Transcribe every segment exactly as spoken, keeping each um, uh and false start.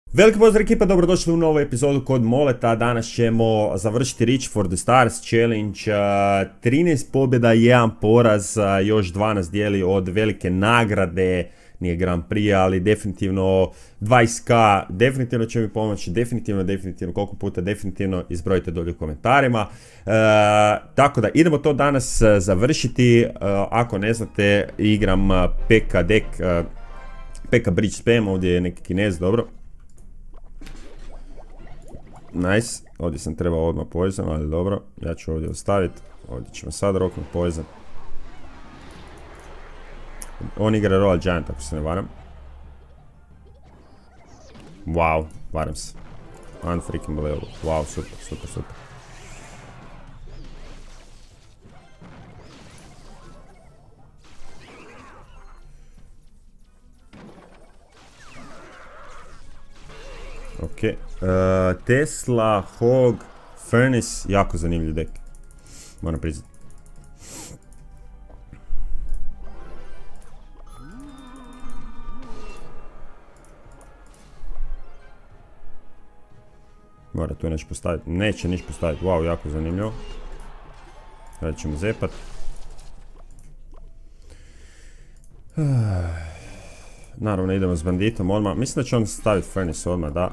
Veliki pozdrav ekipa, dobrodošli u novu epizodu kod Moleta. Danas ćemo završiti Reach for the Stars Challenge. trinaest pobjeda, jedan poraz, još dva nas dijeli od velike nagrade. Nije Grand Prix, ali definitivno dvadeset k, definitivno će mi pomoći, definitivno, definitivno, koliko puta, definitivno izbrojite dolje u komentarima. E, tako da idemo to danas završiti. E, ako ne znate, igram P K deck, e, P K Bridge Spam, ovdje je neki Kinez, dobro. Nice, ovdje sam trebao odmah poison, ali dobro, ja ću ovdje ostaviti, ovdje ćemo sad roknuti poison. On igra Royal Giant, ako se ne varam. Wow, varam se. Unfreaking believable, wow, super, super, super. Ok, uh, Tesla, Hog, Furnace, jako zanimljiv deck, moram priznati. Mora tu nešto postaviti, neće niš postaviti, wow, jako zanimljivo. Sada ćemo zepat. Naravno idemo s banditom odmah, mislim da će on staviti Furnace odmah, da.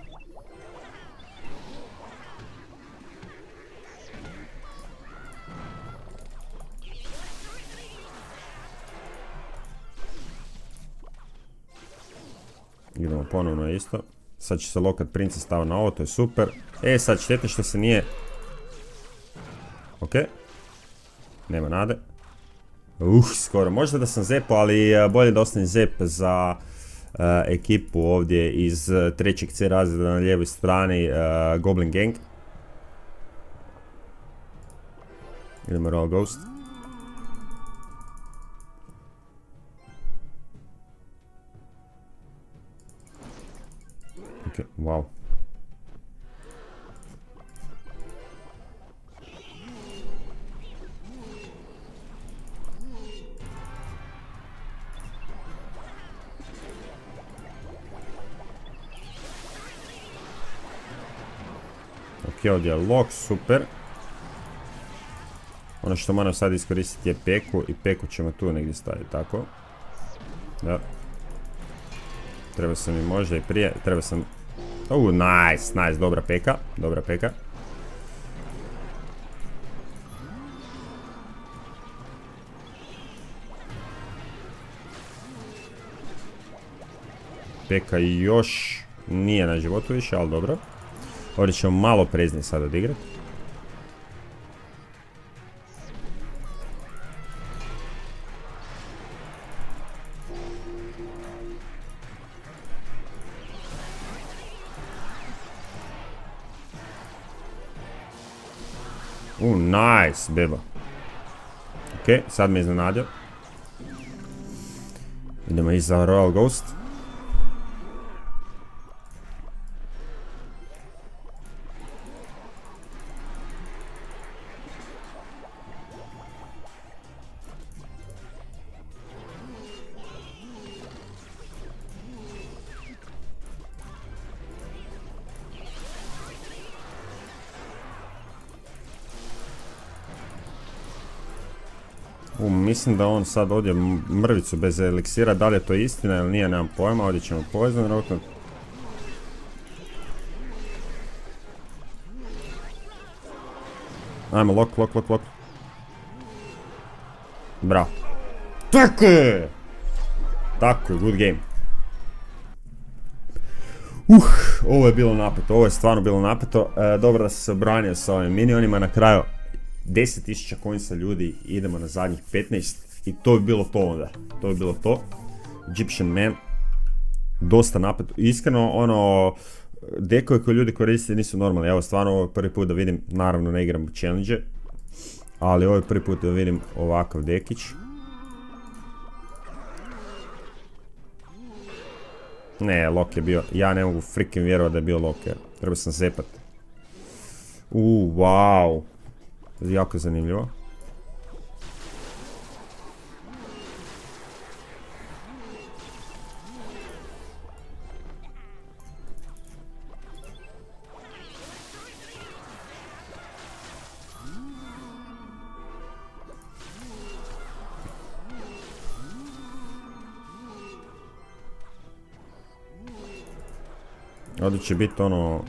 Idemo ponovno isto. Sad će se lokat princa staviti na ovo, to je super. E, sad štete što se nije... Ok. Nema nade. Uh, skoro. Možda da sam zepao, ali bolje da ostane zep za uh, ekipu ovdje iz uh, trećeg C razreda na lijevoj strani, uh, Goblin Gang. Idemo Royal Ghost. Ok, wow. Ok, ovdje je lock, super. Ono što moram sad iskoristiti je peku i peku ćemo tu negdje staviti, tako. Da. Treba sam i možda i prije, treba sam... Uh, nice, nice, dobra peka, dobra peka. Peka još nije na životu više, ali dobro. Ovdje ćemo malo preznije sad odigrati. Uh, nice, beba. Ok, sad me iznenadio. Idemo iza Royal Ghost. U, mislim da on sad ovdje mrvicu bez eliksira, da li je to istina ili nije, nemam pojma, ovdje ćemo poison roknut. Ajmo, lock, lock, lock, lock. Bravo. Tako je! Tako je, good game. Uh, ovo je bilo napeto, ovo je stvarno bilo napeto. E, dobro da sam se obranio sa ovim minionima na kraju. deset tisuća coinsa ljudi, idemo na zadnjih petnaest i to bi bilo to onda, to bi bilo to. Egyptian Man, dosta napeto, iskreno ono, dekoje koje ljudi koriste nisu normalni, evo stvarno ovo je prvi put da vidim, naravno ne igram challenge, ali ovo je prvi put da vidim ovakav dekić. Ne, lock je bio, ja ne mogu freaking vjerovati da je bio lock, jer treba sam zepat. Uuu, wow. Jako zanimljivo. Ovdje će biti ono...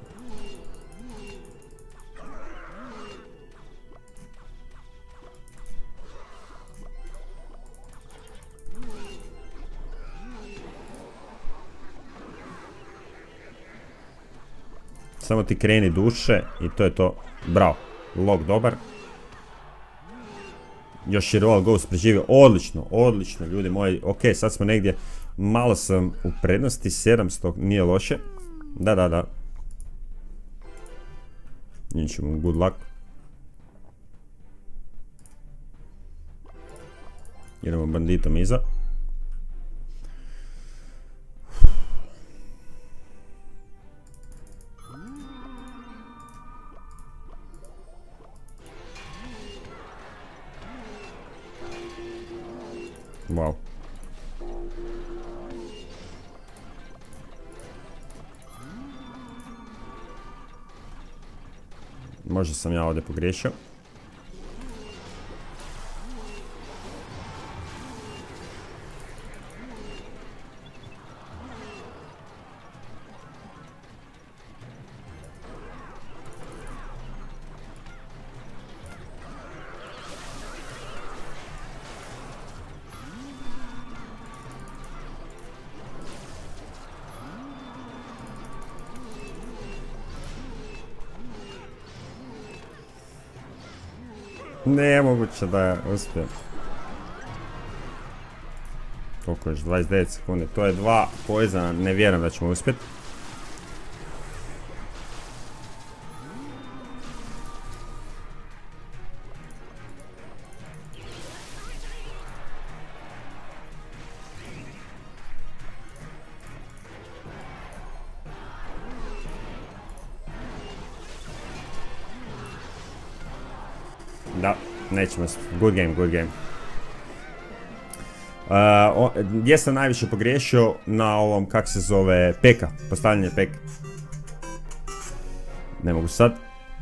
Samo ti kreni duše i to je to. Bravo. Log dobar. Još je Royal Ghost preživio. Odlično, odlično ljudi moji. Ok, sad smo negdje. Malo sam u prednosti. sedamsto nije loše. Da, da, da. Ničemu, good luck. Idemo banditom iza. Wow. Možda sam ja ovdje pogriješio. Nemoguće da je uspijem. Koliko još? dvadeset devet sekunde. To je dva poizana. Ne vjerujem da ćemo uspjeti. Da, nećemo. Good game, good game. Uh, o, gdje sam najviše pogriješio? Na ovom, kak se zove, peka. Postavljanje peka. Ne mogu sad.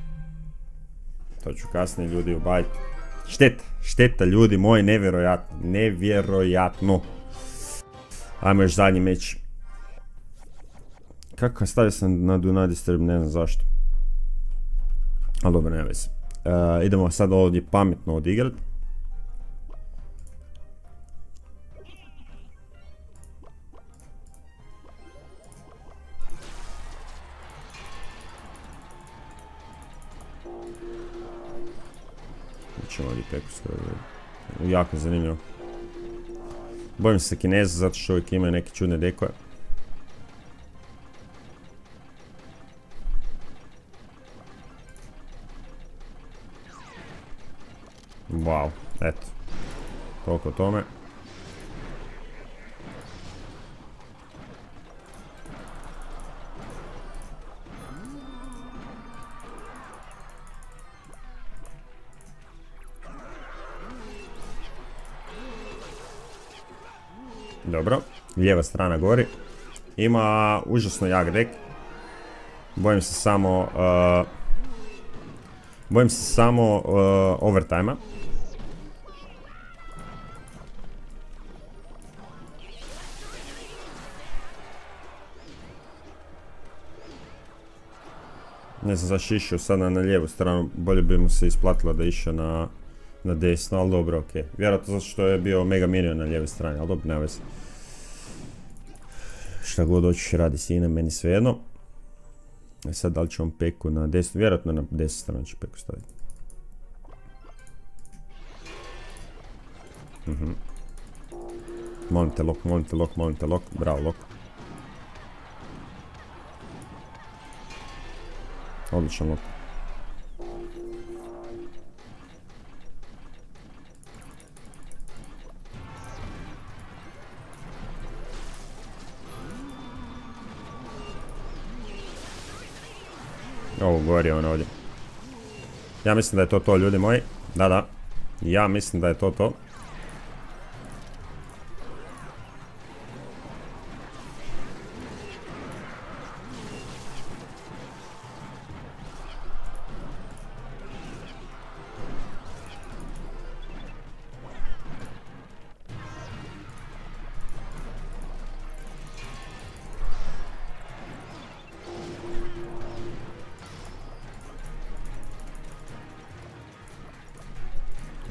To ću kasnije ljudi ubaviti. Šteta, šteta ljudi moji, nevjerojatno. Nevjerojatno. Ajmo još zadnji meč. Kako stavio sam na Do Not Disturb, ne znam zašto. Ali dobro, ne veze. Uh, idemo sad ovdje pametno odigrat. Ćemo ovdje peku skoro. Jako zanimljivo. Bojim se Kineza zato što uvijek imaju neke čudne dekove. Wow, eto. Toliko o tome. Dobro, lijeva strana gori. Ima užasno jak dek. Bojim se samo... Uh, bojim se samo uh, overtime-a. Ne znam zašto išao sada na lijevu stranu, bolje bi mu se isplatilo da išao na, na desno, ali dobro, ok. Vjerojatno zato što je bio Mega Minion na lijevoj strani, ali dobro, nema veze. Šta god hoćeš radi sine, meni svejedno. E sad da li ću vam peku na desnu, vjerojatno na desnu stranu ću peku staviti. Mhm. Molim te lok, molim te lok, molim te lok, bravo lok. Odličan lok. Ovo gori on ovdje. Ja mislim da je to to ljudi moji. Da, da. Ja mislim da je to to.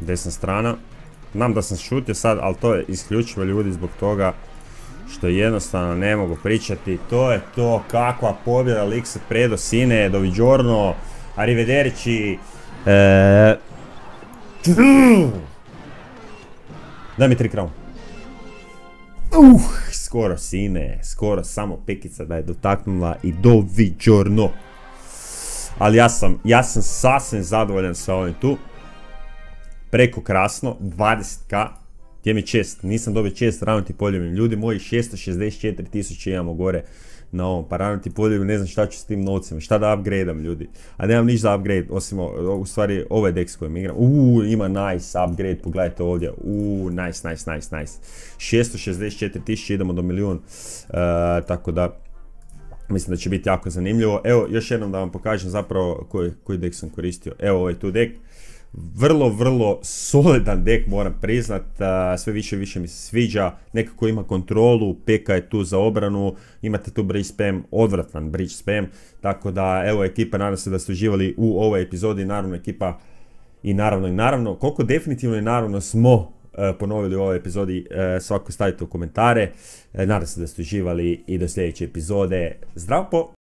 desna strana. Znam da sam šutio sad, ali to je isključivo ljudi zbog toga što jednostavno ne mogu pričati. To je to, kakva pobjeda, lik se predo sine, doviđorno, arrivederci. E... Daj mi tri krauna. Uh, skoro sine, skoro samo pekica da je dotaknula i doviđorno. Ali ja sam, ja sam sasvim zadovoljan sa ovim tu. Preko krasno, dvadeset k. Gdje mi čest, nisam dobio čest ravnati poljubim. Ljudi moji, šesto šezdeset četiri tisuće imamo gore na ovom. Pa ravnati poljubim, ne znam šta ću s tim novcima. Šta da upgradeam, ljudi. A nemam ništa za upgrade, osim u stvari ovaj deck s kojim igram. Uuu, ima nice upgrade, pogledajte ovdje. Uuu, nice, nice, nice, nice. šesto šezdeset četiri tisuće, idemo do milijun. Uh, tako da, mislim da će biti jako zanimljivo. Evo, još jednom da vam pokažem zapravo koji, koji deck sam koristio. Evo ovaj tu deck. Vrlo, vrlo solidan deck, moram priznat, uh, sve više i više mi se sviđa, nekako ima kontrolu, peka je tu za obranu, imate tu bridge spam, odvratan bridge spam, tako da evo ekipa, nadam se da ste uživali u ovoj epizodi, naravno ekipa i naravno i naravno, koliko definitivno i naravno smo uh, ponovili u ovoj epizodi, uh, svako stavite u komentare, uh, nadam se da ste uživali i do sljedeće epizode, zdravo po!